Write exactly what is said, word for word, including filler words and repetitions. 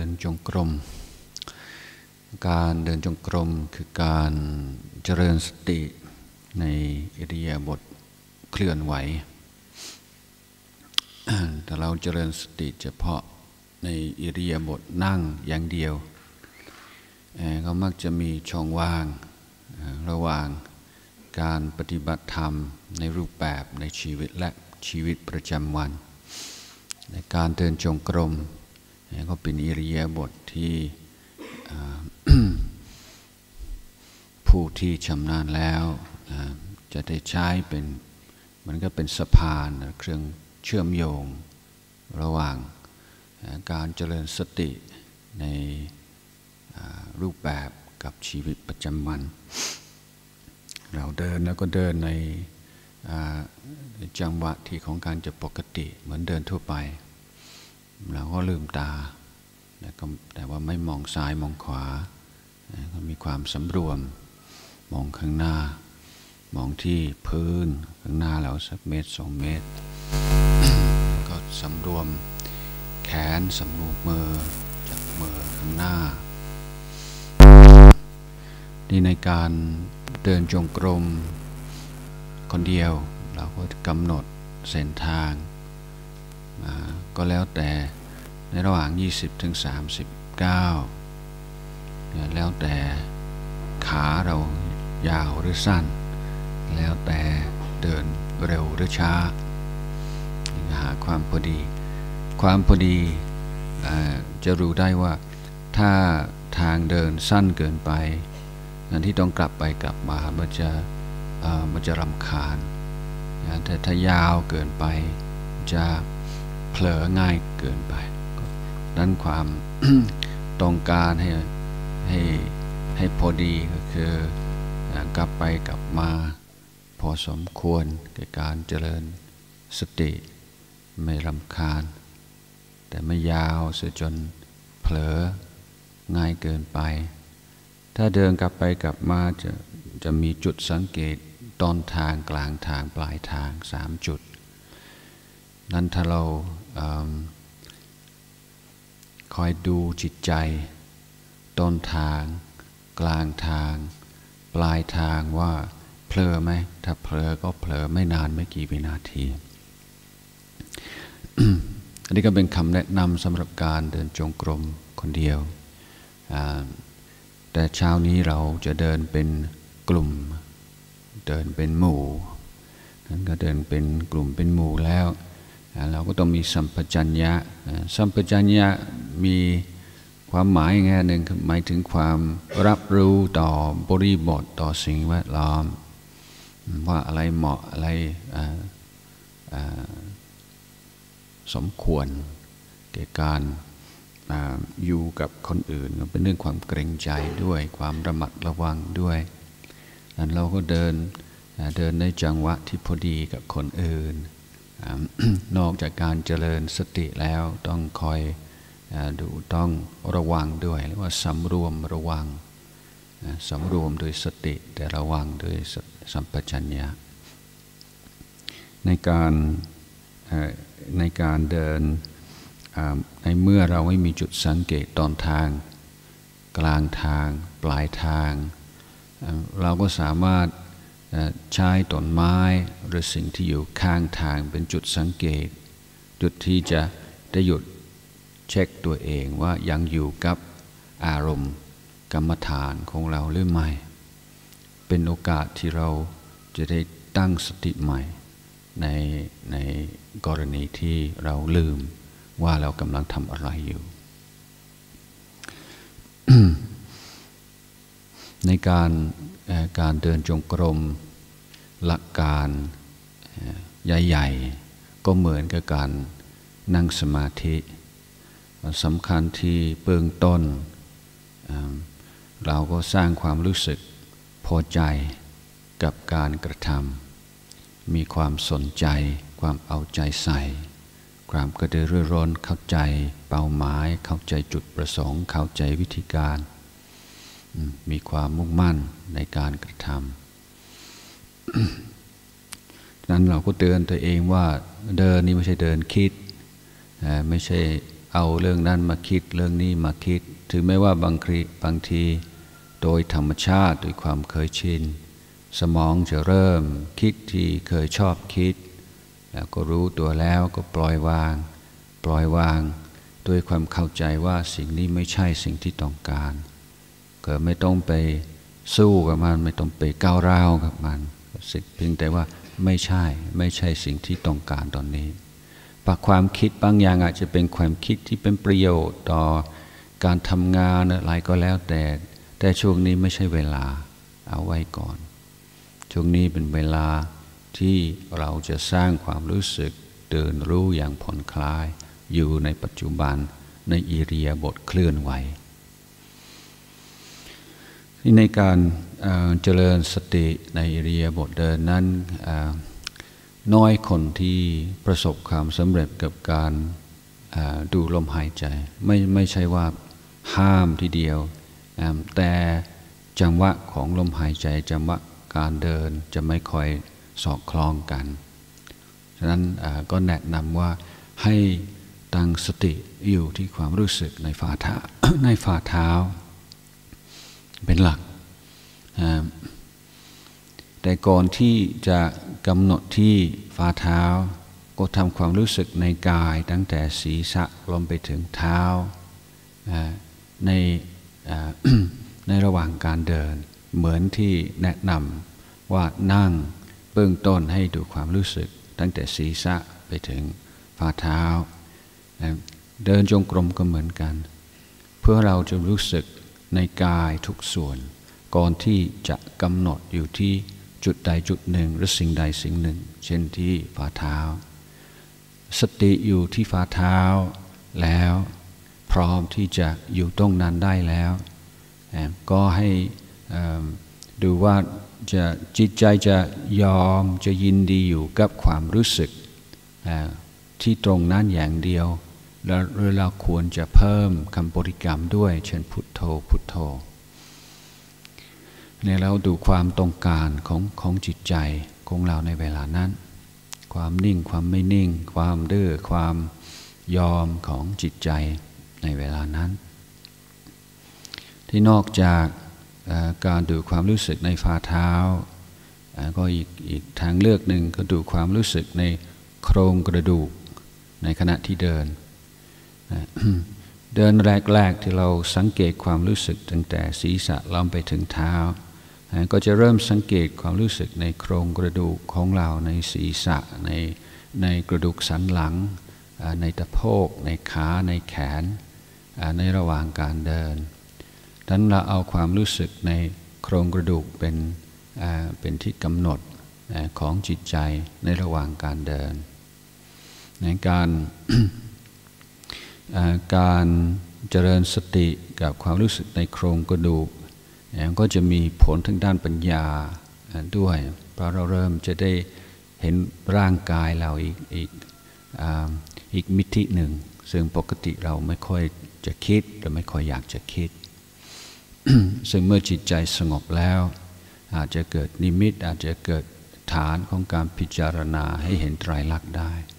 นจงกรมการเดินจงกรมคือการเจริญสติในอิริยาบถเคลื่อนไหวแต่เราเจริญสติเฉพาะในอิริยาบถนั่งอย่างเดียวก็มักจะมีช่องว่างระหว่างการปฏิบัติธรรมในรูปแบบในชีวิตและชีวิตประจำวันในการเดินจงกรมก็เป็นอิริยาบถที่ ผู้ที่ชำนาญแล้วจะได้ใช้เป็นมันก็เป็นสะพานเครื่องเชื่อมโยงระหว่างการเจริญสติในรูปแบบกับชีวิตประจำวันเราเดินแล้วก็เดินในจังหวะที่ของการจะปกติเหมือนเดินทั่วไปเราก็ลืมตาแต่ว่าไม่มองซ้ายมองขวาก็มีความสำรวมมองข้างหน้ามองที่พื้นข้างหน้าเราสักเมตรสองเมตรก็สำรวมแขนสำรวมมือจับมือข้างหน้านี่ในการเดินจงกรมคนเดียวเราก็กำหนดเส้นทางก็แล้วแต่ในระหว่างยี่สิบถึงสามสิบเก้าแล้วแต่ขาเรายาวหรือสั้นแล้วแต่เดินเร็วหรือช้าหาความพอดีความพอดีจะรู้ได้ว่าถ้าทางเดินสั้นเกินไปงั้นที่ต้องกลับไปกลับมามันจะมันจะรำคาญแต่ถ้ายาวเกินไปจะเผลอง่ายเกินไปดังนั้นความ ต้องการให้ให้ให้พอดีก็คือกลับไปกลับมาพอสมควรแก่การเจริญสติไม่รำคาญแต่ไม่ยาวเสียจนเผลอง่ายเกินไปถ้าเดินกลับไปกลับมาจะจะมีจุดสังเกตต้นทางกลางทางปลายทางสามจุดนั้นถ้าเราคอยดูจิตใจต้นทางกลางทางปลายทางว่าเผลอไหมถ้าเผลอก็เผลอไม่นานไม่กี่วินาที อันนี้ก็เป็นคำแนะนำสำหรับการเดินจงกรมคนเดียวแต่เช้านี้เราจะเดินเป็นกลุ่มเดินเป็นหมู่นั้นก็เดินเป็นกลุ่มเป็นหมู่แล้วเราก็ต้องมีสัมปชัญญะสัมปชัญญะมีความหมายแง่หนึ่งหมายถึงความรับรู้ต่อบริบทต่อสิ่งแวดล้อมว่าอะไรเหมาะอะไรสมควรแก่การอยู่กับคนอื่นเป็นเรื่องความเกรงใจด้วยความระมัดระวังด้วยนั้นเราก็เดินเดินในจังหวะที่พอดีกับคนอื่น นอกจากการเจริญสติแล้วต้องคอยดูต้องระวังด้วยเรียกว่าสำรวมระวังสำรวมโดยสติแต่ระวังโดยสัมปชัญญะในการในการเดินในเมื่อเราไม่มีจุดสังเกตต้นทางกลางทางปลายทางเราก็สามารถใช้ต้นไม้หรือสิ่งที่อยู่ข้างทางเป็นจุดสังเกตจุดที่จะได้หยุดเช็คตัวเองว่ายังอยู่กับอารมณ์กรรมฐานของเราหรือไม่เป็นโอกาสที่เราจะได้ตั้งสติใหม่ในในกรณีที่เราลืมว่าเรากำลังทำอะไรอยู่ ในการการเดินจงกรมหลักการใหญ่ๆก็เหมือนกับการนั่งสมาธิสำคัญที่เบื้องต้นเราก็สร้างความรู้สึกพอใจกับการกระทำมีความสนใจความเอาใจใส่ความกระตือรือร้นเข้าใจเป้าหมายเข้าใจจุดประสงค์เข้าใจวิธีการมีความมุ่งมั่นในการกระทำนั้นเราก็เตือนตัวเองว่าเดินนี่ไม่ใช่เดินคิดไม่ใช่เอาเรื่องนั้นมาคิดเรื่องนี้มาคิดถึงแม้ว่าบางทีบางทีโดยธรรมชาติโดยความเคยชินสมองจะเริ่มคิดที่เคยชอบคิดแล้วก็รู้ตัวแล้วก็ปล่อยวางปล่อยวางด้วยความเข้าใจว่าสิ่งนี้ไม่ใช่สิ่งที่ต้องการก็ไม่ต้องไปสู้กับมันไม่ต้องไปก้าวร้าวกับมันเพียงแต่ว่าไม่ใช่ไม่ใช่สิ่งที่ต้องการตอนนี้ปากความคิดบางอย่างอาจจะเป็นความคิดที่เป็นประโยชน์ต่อการทำงานอะไรก็แล้วแต่แต่ช่วงนี้ไม่ใช่เวลาเอาไว้ก่อนช่วงนี้เป็นเวลาที่เราจะสร้างความรู้สึกตื่นรู้อย่างผ่อนคลายอยู่ในปัจจุบันในอิริยาบถเคลื่อนไหวในการเจริญสติในอิริยาบถเดินนั้นน้อยคนที่ประสบความสำเร็จกับการดูลมหายใจไม่ไม่ใช่ว่าห้ามทีเดียวแต่จังหวะของลมหายใจจังหวะการเดินจะไม่ค่อยสอดคล้องกันฉะนั้นก็แนะนำว่าให้ตั้งสติอยู่ที่ความรู้สึกในฝ่าเท้า ในฝ่าเท้าเป็นหลักแต่ก่อนที่จะกำหนดที่ฝ่าเท้าก็ทำความรู้สึกในกายตั้งแต่ศีรษะลงไปถึงเท้าในในระหว่างการเดินเหมือนที่แนะนำว่านั่งเบื้องต้นให้ดูความรู้สึกตั้งแต่ศีรษะไปถึงฝ่าเท้าเดินจงกรมก็เหมือนกันเพื่อเราจะรู้สึกในกายทุกส่วนก่อนที่จะกำหนดอยู่ที่จุดใดจุดหนึ่งหรือสิ่งใดสิ่งหนึ่งเช่นที่ฝ่าเท้าสติอยู่ที่ฝ่าเท้าแล้วพร้อมที่จะอยู่ตรงนั้นได้แล้วก็ให้ดูว่าจะจิตใจจะยอมจะยินดีอยู่กับความรู้สึกที่ตรงนั้นอย่างเดียวแล้วเราควรจะเพิ่มคำบริกรรมด้วยเช่นพุทโธพุทโธเนี่ยเราดูความต้องการของของจิตใจของเราในเวลานั้นความนิ่งความไม่นิ่งความดื้อความยอมของจิตใจในเวลานั้นที่นอกจากการดูความรู้สึกในฝ่าเท้าก็อีกอีกทางเลือกหนึ่งก็ดูความรู้สึกในโครงกระดูกในขณะที่เดินเดินแรกๆที่เราสังเกตความรู้สึกตั้งแต่ศีรษะลงไปถึงเท้าก็จะเริ่มสังเกตความรู้สึกในโครงกระดูกของเราในศีรษะในในกระดูกสันหลังในตะโพกในขาในแขนในระหว่างการเดินดังนั้นเราเอาความรู้สึกในโครงกระดูกเป็นเป็นที่กำหนดของจิตใจในระหว่างการเดินในการ การเจริญสติกับความรู้สึกในโครงกระดูกก็จะมีผลทางด้านปัญญาด้วยเพราะเราเริ่มจะได้เห็นร่างกายเราอีกอีกอีกมิติหนึ่งซึ่งปกติเราไม่ค่อยจะคิดหรือไม่ค่อยอยากจะคิด ซึ่งเมื่อจิตใจสงบแล้วอาจจะเกิดนิมิตอาจจะเกิดฐานของการพิจารณาให้เห็นไตรลักษณ์ได้